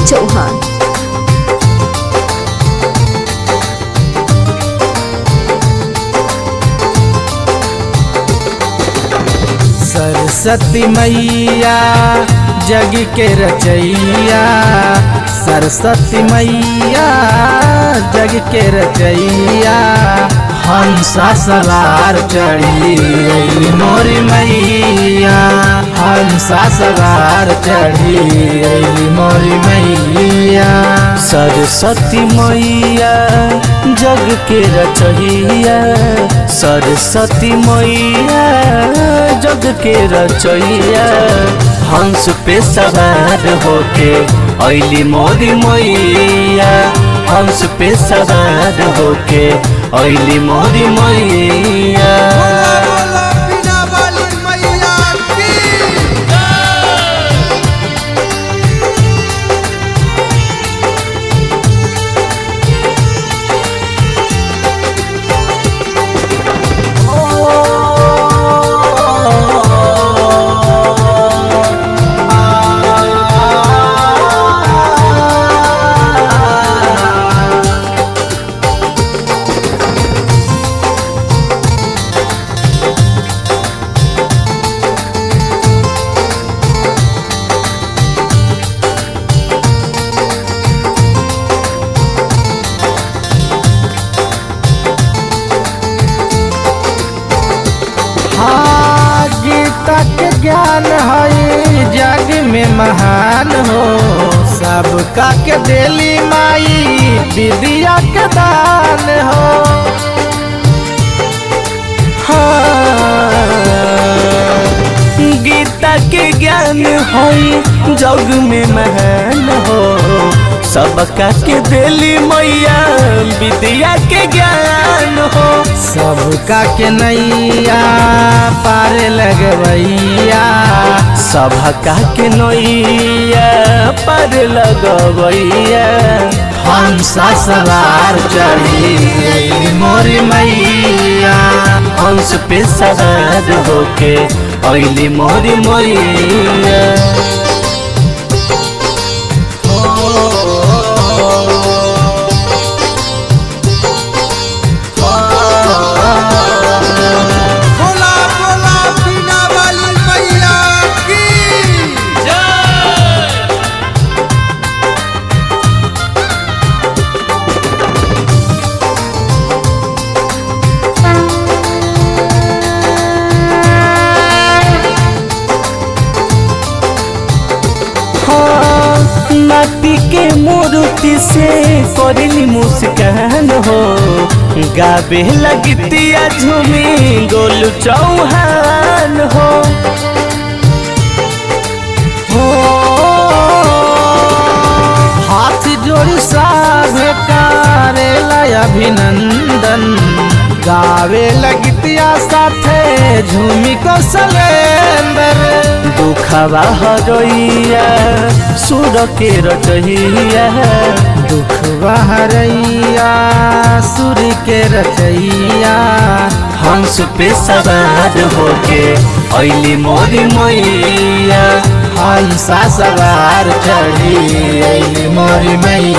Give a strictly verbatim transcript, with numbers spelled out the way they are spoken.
चौहान। सरस्वती मैया जग के रचैया, सरस्वती मैया जग के रचैया, हंसा सवार चढ़ी अइली मोरी मैया, हंसा सवार चढ़ी अइली मोरी मैया। सरस्वती मैया जग के रचैया, सरस्वती मैया जग के रचैया, हंस पे सवार होके अइली मोरी मैया, हंस पे सवार होके अइली मोरी मैया। गीता के ज्ञान है जग में महान हो, सबका के देली माई विद्या के दान हो। हाँ, गीता के ज्ञान है जग में महान हो, सबका के देली मैया विद्या के ज्ञान हो। सबका के नैया पार लगवैया, सबका के नैया पार लगवैया, हंसा सवार चढ़ी अइली मोरी मैया, हंस पे सवार होके अइली मोरी मैया। माटी के मूर्ति से करेली मुस्कान हो, गावे लगतिया झूमी गोलू चौहान हो। हो हाथ जोड़ी साभे करेला अभिनंदन, गावे लगतिया साथे झूमी को सलेंदर, दुखवा हरैया सुर के रचैया, दुखवा हरैया सुर के रचैया, हंस पे सवार होके अइली मोरी मैया, हंसा सवार चढ़ी अइली मोरी मैया।